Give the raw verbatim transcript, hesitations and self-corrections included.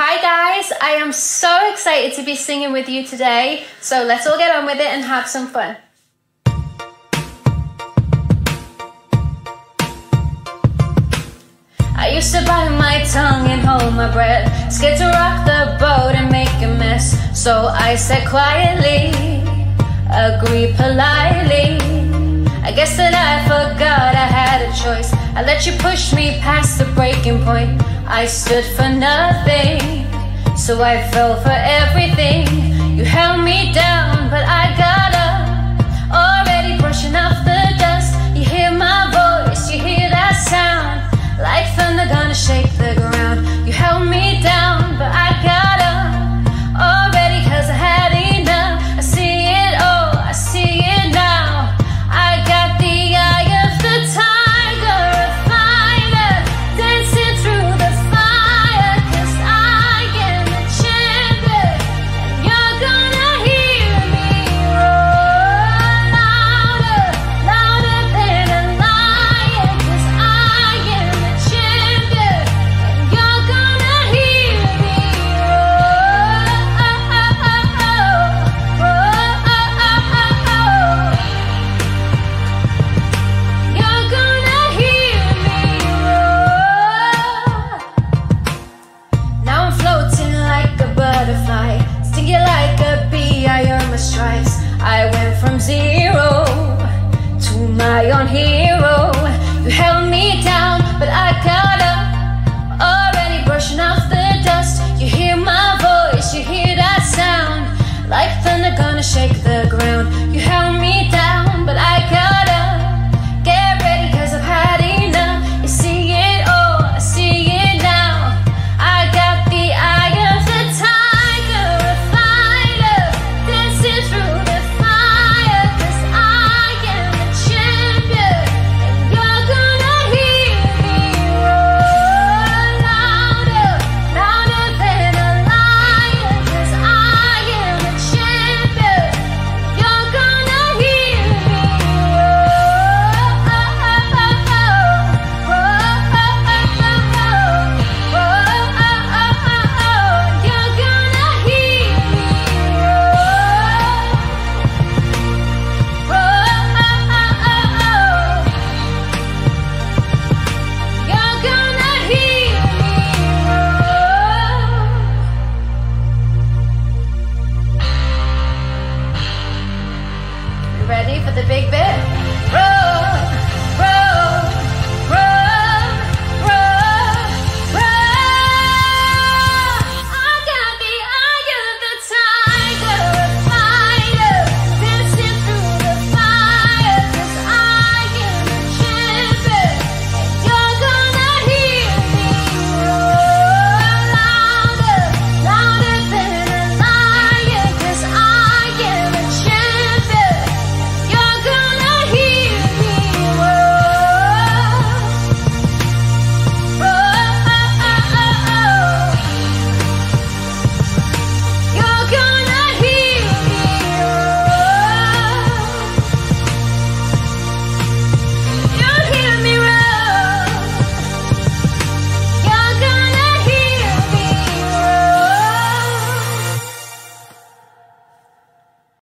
Hi guys, I am so excited to be singing with you today, so let's all get on with it and have some fun. I used to bite my tongue and hold my breath, scared to rock the boat and make a mess. So I said quietly, agree politely. I guess that I forgot I had a choice. I let you push me past the breaking point. I stood for nothing, so I fell for everything. You held me down, but I got up, already brushing off the dust. You hear my voice, you hear that sound, like thunder gonna shake the ground. You held me down, but I got up, already cause I had enough. I see it all, I see it now. I got the eye of the tiger, a fighter, dancing through the fire. Cause I am the champion, and you're gonna hear me roar louder, louder than a lion. Cause I am the champion, and you're gonna hear me roar, you're gonna hear me roar. Now I'm floating like a butterfly, stinging like a bee, I earn my stripes. I went from zero to my own hero. You held me down, but I got up.